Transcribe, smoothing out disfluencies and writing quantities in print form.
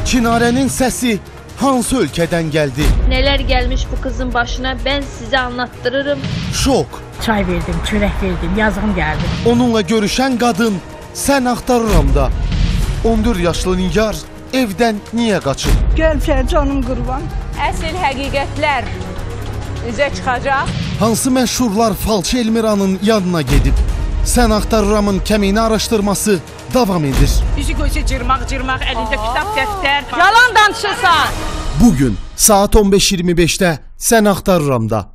Çinarenin səsi hansı ölkədən gəldi? Neler gelmiş bu kızın başına ben size anlattırırım. Şok. Çay verdim, çörək verdim, yazığım gəldi. Onunla görüşən qadın sən axtarıram da. 14 yaşlı Nigar evdən niyə qaçıb? Gəlmişəm canım qurban. Əsl həqiqətlər üzə çıxacaq. Hansı məşhurlar Falçı Elmiranın yanına gedib? Sən axtarıramın kəmiyini araşdırması davam edir. Üzü gözü cırmaq, əlində kitab, dəftər. Yalan danışırsan. Bugün saat 15:25-də Sən axtarıramda.